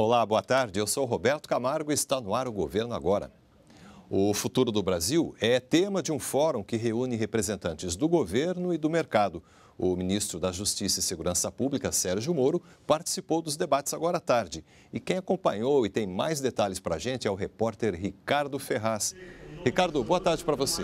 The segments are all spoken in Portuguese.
Olá, boa tarde. Eu sou o Roberto Camargo e está no ar o Governo Agora. O futuro do Brasil é tema de um fórum que reúne representantes do governo e do mercado. O ministro da Justiça e Segurança Pública, Sérgio Moro, participou dos debates agora à tarde. E quem acompanhou e tem mais detalhes para a gente é o repórter Ricardo Ferraz. Ricardo, boa tarde para você.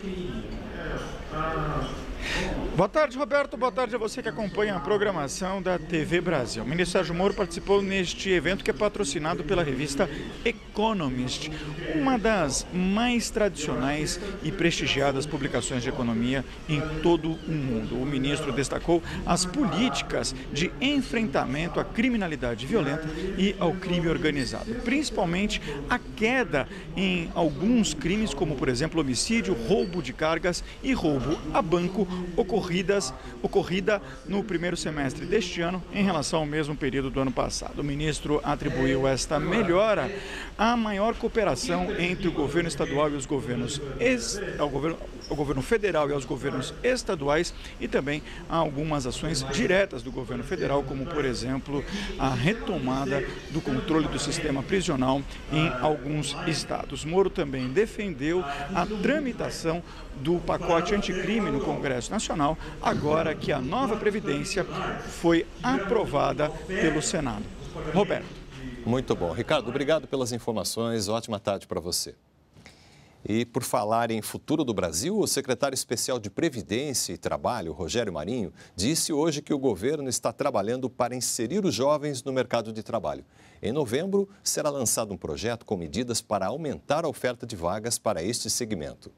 Boa tarde, Roberto. Boa tarde a você que acompanha a programação da TV Brasil. O ministro Sérgio Moro participou neste evento que é patrocinado pela revista Economist, uma das mais tradicionais e prestigiadas publicações de economia em todo o mundo. O ministro destacou as políticas de enfrentamento à criminalidade violenta e ao crime organizado, principalmente a queda em alguns crimes, como, por exemplo, homicídio, roubo de cargas e roubo a banco, ocorrida no primeiro semestre deste ano em relação ao mesmo período do ano passado. O ministro atribuiu esta melhora à maior cooperação entre o governo estadual e os governos o governo federal e aos governos estaduais e também a algumas ações diretas do governo federal, como, por exemplo, a retomada do controle do sistema prisional em alguns estados. Moro também defendeu a tramitação do pacote anticrime no Congresso Nacional, agora que a nova Previdência foi aprovada pelo Senado. Roberto. Muito bom. Ricardo, obrigado pelas informações. Ótima tarde para você. E por falar em futuro do Brasil, o secretário especial de Previdência e Trabalho, Rogério Marinho, disse hoje que o governo está trabalhando para inserir os jovens no mercado de trabalho. Em novembro, será lançado um projeto com medidas para aumentar a oferta de vagas para este segmento.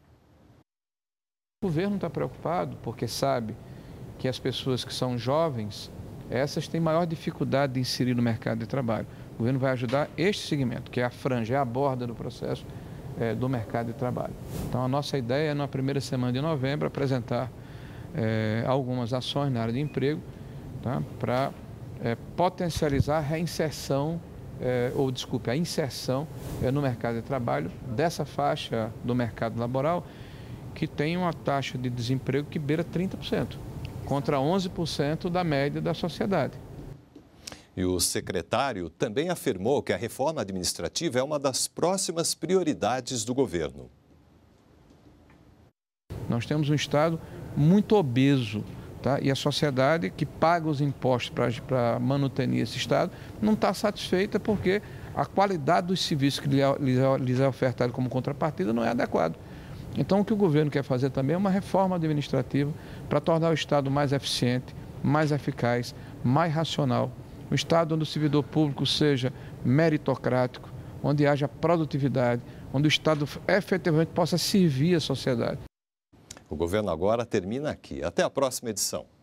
O governo está preocupado porque sabe que as pessoas que são jovens, essas têm maior dificuldade de inserir no mercado de trabalho. O governo vai ajudar este segmento, que é a franja, é a borda do processo do mercado de trabalho. Então, a nossa ideia é, na primeira semana de novembro, apresentar algumas ações na área de emprego, tá? Para potencializar a reinserção, a inserção no mercado de trabalho dessa faixa do mercado laboral, que tem uma taxa de desemprego que beira 30%, contra 11% da média da sociedade. E o secretário também afirmou que a reforma administrativa é uma das próximas prioridades do governo. Nós temos um Estado muito obeso, tá? E a sociedade que paga os impostos para manuter esse Estado não está satisfeita porque a qualidade dos serviços que lhes é ofertado como contrapartida não é adequado. Então, o que o governo quer fazer também é uma reforma administrativa para tornar o Estado mais eficiente, mais eficaz, mais racional. Um Estado onde o servidor público seja meritocrático, onde haja produtividade, onde o Estado efetivamente possa servir a sociedade. O Governo Agora termina aqui. Até a próxima edição.